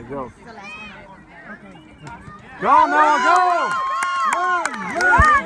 right, go. It's the last one. Okay. Go, Noah, go! Come on,